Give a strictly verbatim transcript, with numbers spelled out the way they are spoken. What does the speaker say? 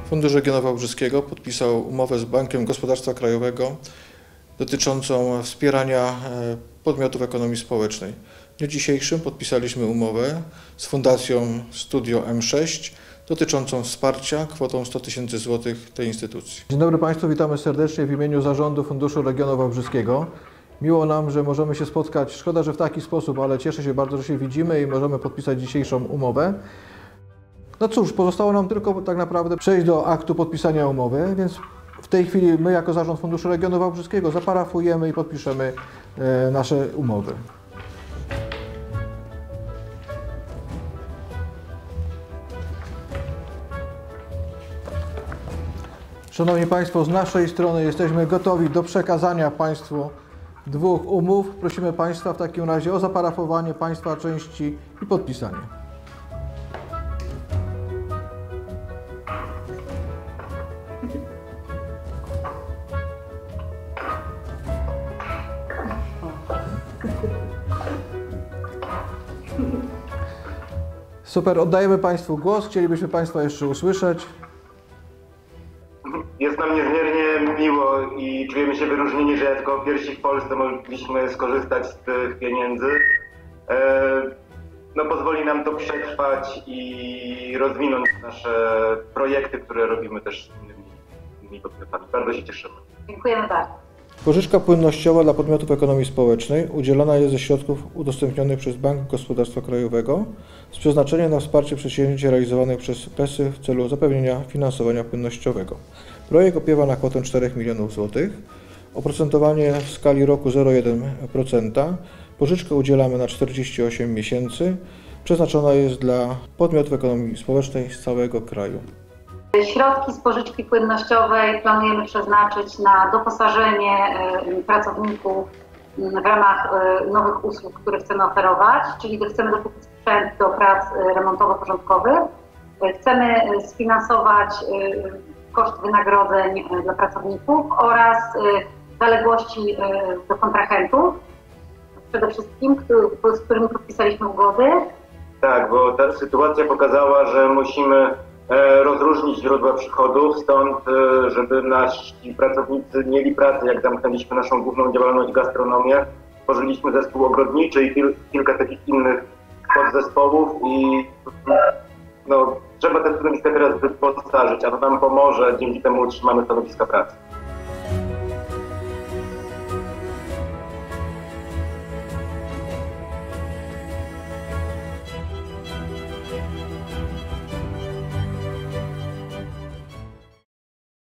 Fundusz Regionu Wałbrzyskiego podpisał umowę z Bankiem Gospodarstwa Krajowego dotyczącą wspierania podmiotów ekonomii społecznej. W dniu dzisiejszym podpisaliśmy umowę z Fundacją Studio M sześć dotyczącą wsparcia kwotą sto tysięcy złotych tej instytucji. Dzień dobry Państwu, witamy serdecznie w imieniu Zarządu Funduszu Regionu Wałbrzyskiego. Miło nam, że możemy się spotkać. Szkoda, że w taki sposób, ale cieszę się bardzo, że się widzimy i możemy podpisać dzisiejszą umowę. No cóż, pozostało nam tylko tak naprawdę przejść do aktu podpisania umowy, więc w tej chwili my jako Zarząd Funduszu Regionu Wałbrzyskiego zaparafujemy i podpiszemy e, nasze umowy. Szanowni Państwo, z naszej strony jesteśmy gotowi do przekazania Państwu dwóch umów. Prosimy Państwa w takim razie o zaparafowanie Państwa części i podpisanie. Super, oddajemy Państwu głos. Chcielibyśmy Państwa jeszcze usłyszeć. Jest nam niezmiernie miło i czujemy się wyróżnieni, że jako pierwsi w Polsce mogliśmy skorzystać z tych pieniędzy. No, pozwoli nam to przetrwać i rozwinąć nasze projekty, które robimy też z innymi, innymi podmiotami. Bardzo się cieszymy. Dziękujemy bardzo. Pożyczka płynnościowa dla podmiotów ekonomii społecznej udzielana jest ze środków udostępnionych przez Bank Gospodarstwa Krajowego z przeznaczeniem na wsparcie przedsięwzięć realizowanych przez P E S y w celu zapewnienia finansowania płynnościowego. Projekt opiewa na kwotę czterech milionów złotych. Oprocentowanie w skali roku zero przecinek jeden procent. Pożyczkę udzielamy na czterdzieści osiem miesięcy. Przeznaczona jest dla podmiotów ekonomii społecznej z całego kraju. Środki z pożyczki płynnościowej planujemy przeznaczyć na doposażenie pracowników w ramach nowych usług, które chcemy oferować, czyli chcemy dokupić sprzęt do prac remontowo-porządkowych. Chcemy sfinansować koszt wynagrodzeń dla pracowników oraz zaległości do kontrahentów, przede wszystkim, z którymi podpisaliśmy ugody. Tak, bo ta sytuacja pokazała, że musimy rozróżnić źródła przychodów, stąd żeby nasi pracownicy mieli pracę, jak zamknęliśmy naszą główną działalność gastronomię, tworzyliśmy zespół ogrodniczy i kil, kilka takich innych podzespołów i no, trzeba te stanowiska teraz wyposażyć, a to nam pomoże, dzięki temu utrzymamy stanowiska pracy.